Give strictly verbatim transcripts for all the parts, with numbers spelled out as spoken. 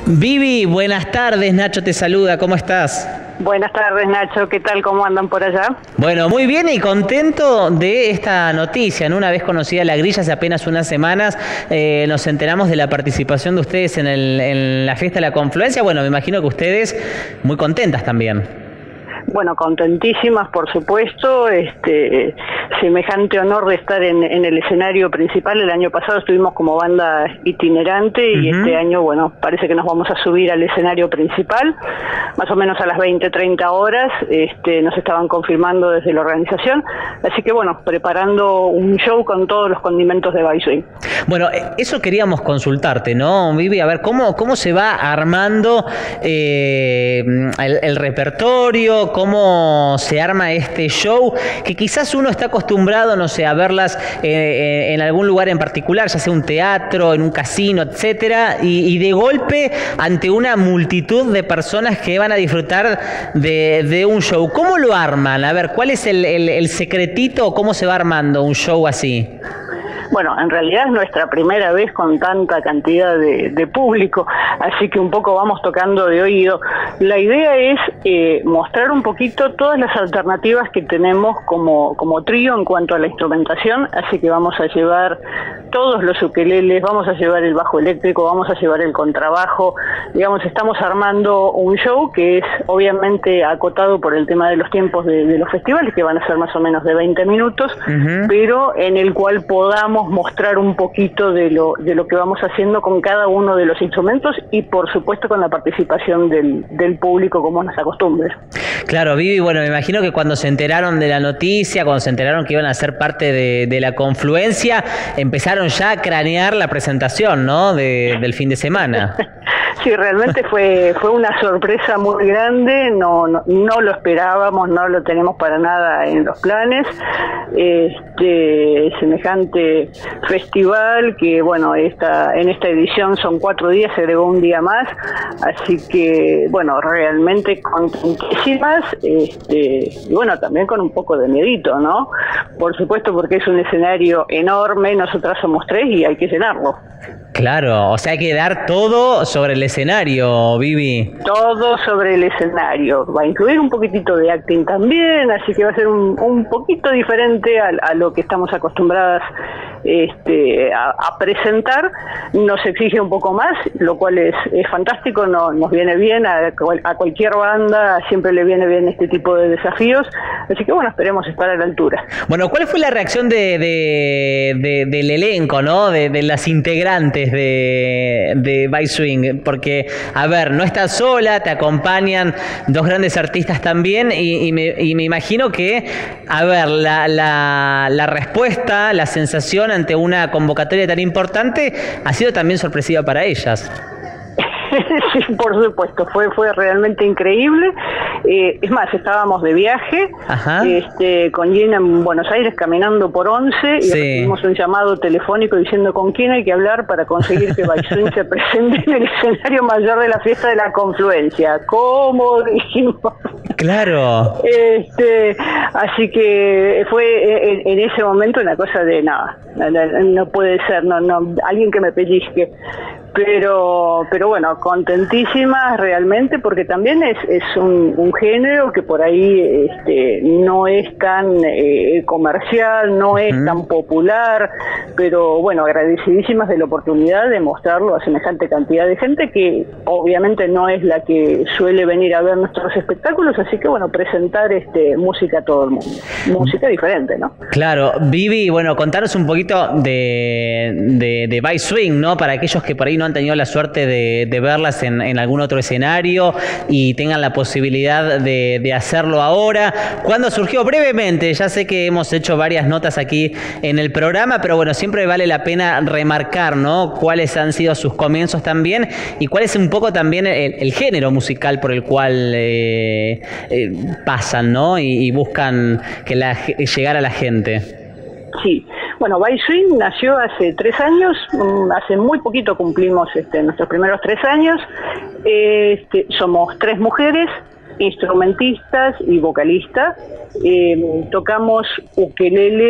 Vivi, buenas tardes, Nacho te saluda, ¿cómo estás? Buenas tardes, Nacho, ¿qué tal? ¿Cómo andan por allá? Bueno, muy bien y contento de esta noticia, ¿no? Una vez conocida la grilla, hace apenas unas semanas eh, nos enteramos de la participación de ustedes en, el, en la fiesta de la confluencia. Bueno, me imagino que ustedes muy contentas también. Bueno, contentísimas, por supuesto, este semejante honor de estar en, en el escenario principal. El año pasado estuvimos como banda itinerante y uh-huh. este año, bueno, parece que nos vamos a subir al escenario principal, más o menos a las veinte, treinta horas, este, nos estaban confirmando desde la organización, así que bueno, preparando un show con todos los condimentos de By-Swing. Bueno, eso queríamos consultarte, ¿no, Vivi? A ver, ¿cómo, cómo se va armando eh, el, el repertorio? ¿Cómo se arma este show? Que quizás uno está acostumbrado, no sé, a verlas eh, en algún lugar en particular, ya sea un teatro, en un casino, etcétera, y, y de golpe ante una multitud de personas que van a disfrutar de, de un show. ¿Cómo lo arman? A ver, ¿cuál es el, el, el secretito o cómo se va armando un show así? Bueno, en realidad es nuestra primera vez con tanta cantidad de, de público, así que un poco vamos tocando de oído. La idea es eh, mostrar un poquito todas las alternativas que tenemos como, como trío en cuanto a la instrumentación, así que vamos a llevar todos los ukeleles, vamos a llevar el bajo eléctrico, vamos a llevar el contrabajo, digamos, estamos armando un show que es obviamente acotado por el tema de los tiempos de, de los festivales, que van a ser más o menos de veinte minutos, uh-huh. pero en el cual podamos mostrar un poquito de lo de lo que vamos haciendo con cada uno de los instrumentos y por supuesto con la participación del, del público como nos acostumbre. Claro, Vivi, bueno, me imagino que cuando se enteraron de la noticia, cuando se enteraron que iban a ser parte de, de la confluencia, empezaron ya a cranear la presentación, ¿no? De, del fin de semana. Sí, realmente fue fue una sorpresa muy grande, no, no no lo esperábamos, no lo tenemos para nada en los planes. Este semejante festival que, bueno, esta en esta edición son cuatro días, se agregó un día más, así que, bueno, realmente contentísimas, este, y bueno, también con un poco de miedito, ¿no? Por supuesto, porque es un escenario enorme, nosotras somos tres y hay que llenarlo. Claro, o sea, hay que dar todo sobre el escenario, Vivi. Todo sobre el escenario. Va a incluir un poquitito de acting también, así que va a ser un, un poquito diferente a, a lo que estamos acostumbradas este, a, a presentar. Nos exige un poco más, lo cual es, es fantástico, no, nos viene bien, a, a cualquier banda siempre le viene bien este tipo de desafíos, así que bueno, esperemos estar a la altura. Bueno, ¿cuál fue la reacción de, de, de, del elenco, ¿no? de, de las integrantes de, de By-Swing? Porque, a ver, no estás sola, te acompañan dos grandes artistas también y, y, me, y me imagino que, a ver, la, la, la respuesta, la sensación ante una convocatoria tan importante ha sido también sorpresiva para ellas. Sí, por supuesto, fue fue realmente increíble. Eh, es más, estábamos de viaje este, con Gina en Buenos Aires caminando por Once y sí. recibimos un llamado telefónico diciendo con quién hay que hablar para conseguir que By-Swing se presente en el escenario mayor de la fiesta de la confluencia. ¿Cómo? Dijimos. Claro. Este, así que fue en, en ese momento una cosa de nada, no, no, no puede ser, no, no, alguien que me pellizque. Pero, pero bueno, contentísimas realmente porque también es, es un, un género que por ahí este, no es tan eh, comercial, no es uh-huh. tan popular, pero bueno, agradecidísimas de la oportunidad de mostrarlo a semejante cantidad de gente que obviamente no es la que suele venir a ver nuestros espectáculos, así que bueno, presentar este música a todo el mundo, música diferente, ¿no? Claro, Vivi, bueno, contanos un poquito de, de, de By-Swing, ¿no? Para aquellos que por ahí no han tenido la suerte de, de verlas en, en algún otro escenario y tengan la posibilidad de, de hacerlo ahora. ¿Cuándo surgió? Brevemente, ya sé que hemos hecho varias notas aquí en el programa, pero bueno, siempre vale la pena remarcar, ¿no? Cuáles han sido sus comienzos también y cuál es un poco también el, el género musical por el cual eh, eh, pasan, ¿no? Y, y buscan que la, llegar a la gente. Sí, bueno, By-Swing nació hace tres años, hace muy poquito cumplimos este, nuestros primeros tres años, este, somos tres mujeres, instrumentistas y vocalistas, eh, tocamos ukeleles,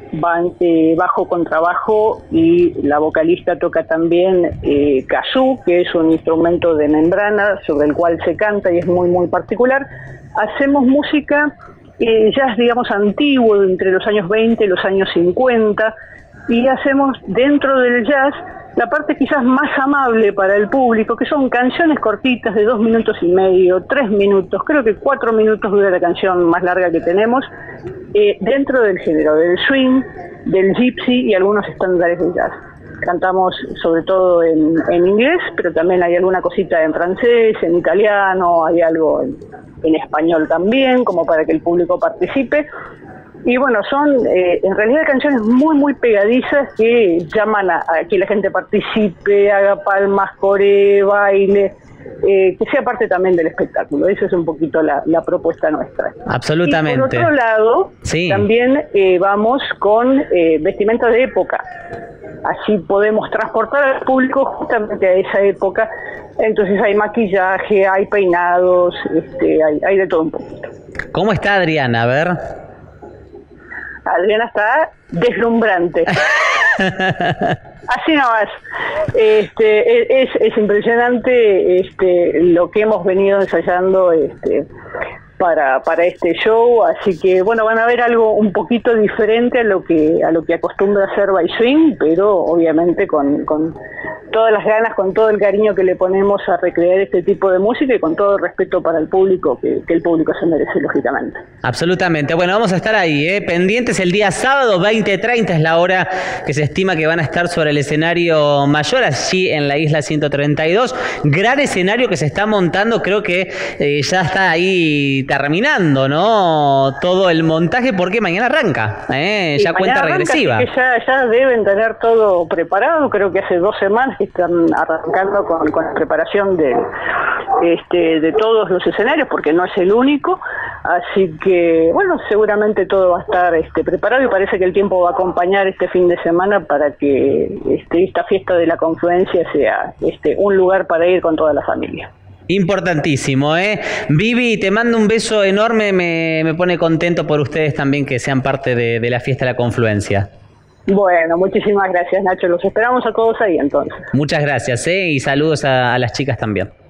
van, eh, bajo, contrabajo, y la vocalista toca también eh, kazoo, que es un instrumento de membrana sobre el cual se canta y es muy muy particular. Hacemos música eh, jazz, digamos, antiguo, entre los años veinte y los años cincuenta, y hacemos dentro del jazz la parte quizás más amable para el público, que son canciones cortitas de dos minutos y medio, tres minutos, creo que cuatro minutos dura la canción más larga que tenemos, eh, dentro del género del swing, del gypsy y algunos estándares del jazz. Cantamos sobre todo en, en inglés, pero también hay alguna cosita en francés, en italiano, hay algo en, en español también, como para que el público participe. Y bueno, son eh, en realidad canciones muy, muy pegadizas que llaman a, a que la gente participe, haga palmas, coree, baile, eh, que sea parte también del espectáculo. Esa es un poquito la, la propuesta nuestra. Absolutamente. Y por otro lado, sí. también eh, vamos con eh, vestimenta de época. Así podemos transportar al público justamente a esa época. Entonces hay maquillaje, hay peinados, este, hay, hay de todo un poquito. ¿Cómo está Adriana? A ver... Adriana está deslumbrante. Así nomás. Este, es, es impresionante este, lo que hemos venido ensayando este, para, para este show, así que bueno, van a ver algo un poquito diferente a lo que a lo que acostumbra hacer By Swing, pero obviamente con, con todas las ganas, con todo el cariño que le ponemos a recrear este tipo de música y con todo el respeto para el público que, que el público se merece, lógicamente. Absolutamente. Bueno, vamos a estar ahí, ¿eh? pendientes el día sábado, veinte treinta es la hora que se estima que van a estar sobre el escenario mayor, allí en la isla ciento treinta y dos. Gran escenario que se está montando, creo que eh, ya está ahí terminando, ¿no? Todo el montaje, porque mañana arranca, ¿eh? ya cuenta arranca, regresiva. Así que ya, ya deben tener todo preparado, creo que hace dos semanas que están arrancando con, con la preparación de, este, de todos los escenarios, porque no es el único, así que bueno, seguramente todo va a estar este, preparado y parece que el tiempo va a acompañar este fin de semana para que este, esta fiesta de la confluencia sea este, un lugar para ir con toda la familia. Importantísimo, ¿eh? Vivi, te mando un beso enorme, me, me pone contento por ustedes también que sean parte de, de la fiesta de la confluencia. Bueno, muchísimas gracias, Nacho, los esperamos a todos ahí entonces. Muchas gracias, ¿eh? Y saludos a, a las chicas también.